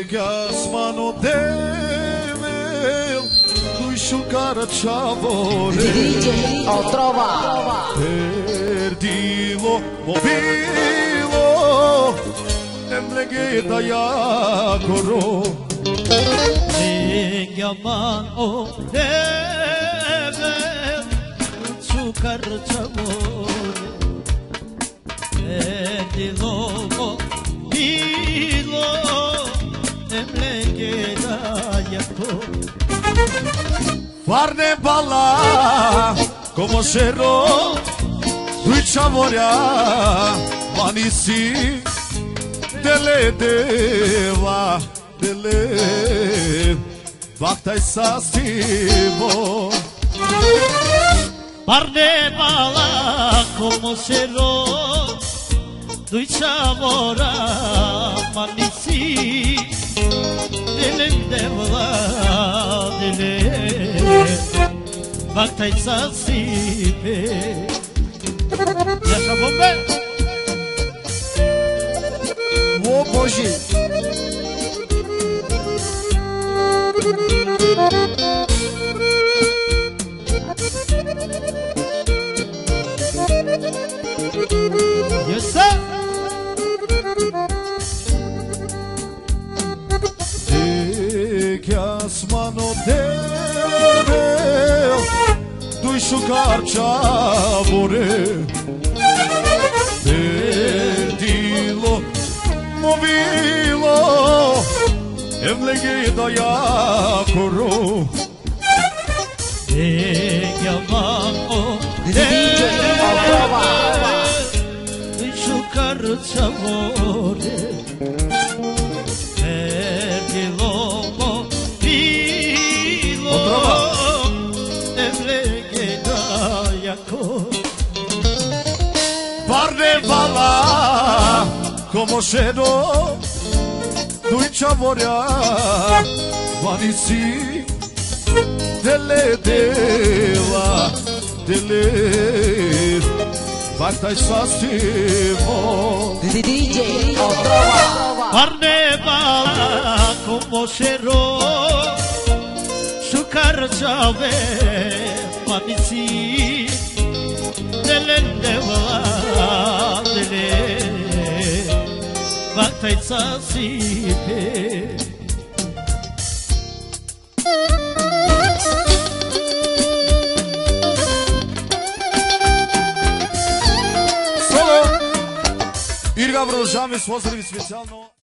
Gasmano Devil, lui sciucare ciavore. DJ Otrova. Perdilo, movilo, emlegeta yakoro. Yaman o devil, sciucare ciavore. Perdilo, movilo, emlegeta yakoro. Farne balla come cerro sui ciavoria manisi delle deva delle vakta sasivo Parne bala como cerro do chavora manisi dele devla dele vakta sasive Yaşa bombe o boji Yes sir Gasmano Devil, tu sciucar ciavore. Perdilo, movilo, emlegeta yakoro. Yaman o DJ Otrova. sciuccar ciavore Perdilo, movilo emlegeta yakoro Parne balla come cerro tu ciavoria manisi delle deva delle vakta sasivo DJ Otrova. Parne bala como cerro sciuccar ciave manisi delle deva delle vakta sasive Ирга Врожами с поздрав специално